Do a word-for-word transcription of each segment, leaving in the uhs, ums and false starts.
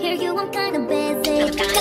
hear you, I'm kinda busy.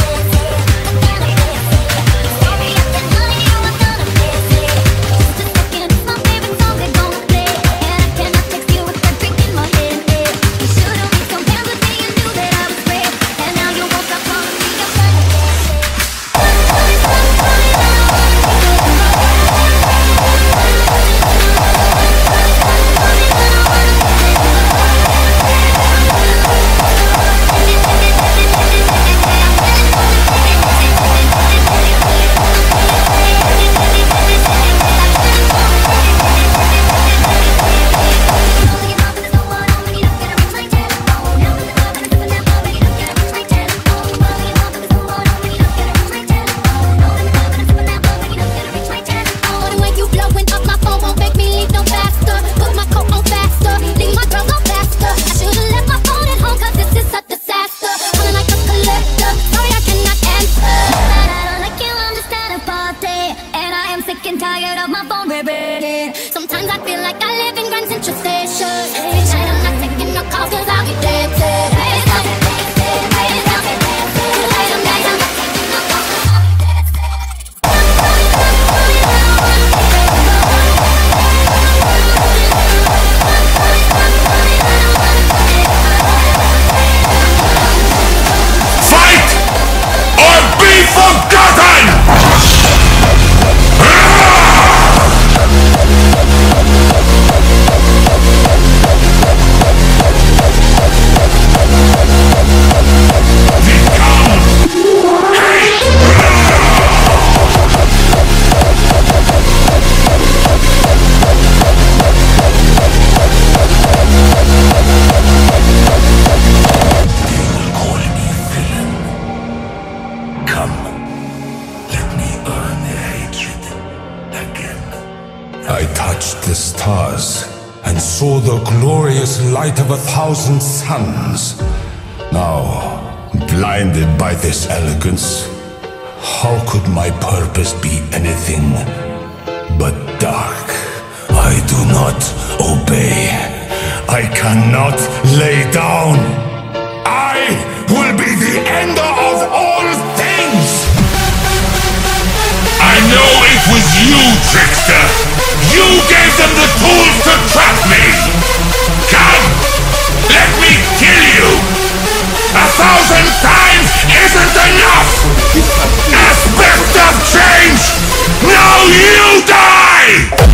Tired of my phone ringing. Sometimes I feel like I live in Grand Central Station. Every night I'm not taking no calls cause I'll be dancing. Raise up, raise up, raise up, nights I'm not taking no calls cause I'll be dancing. Fight or be forgotten! I touched the stars and saw the glorious light of a thousand suns. Now, blinded by this elegance, how could my purpose be anything but dark? I do not obey. I cannot lay down. I will be the ender of all things! I know it was you, trickster! You gave them the tools to trap me! Come! Let me kill you! A thousand times isn't enough! Aspect of change! Now you die!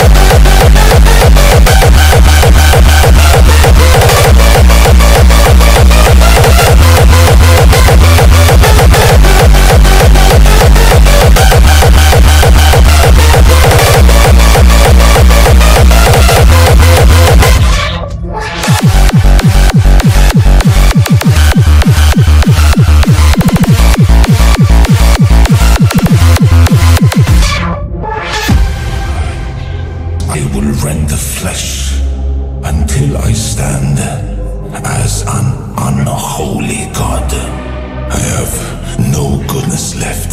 I will rend the flesh until I stand as an unholy god. I have no goodness left.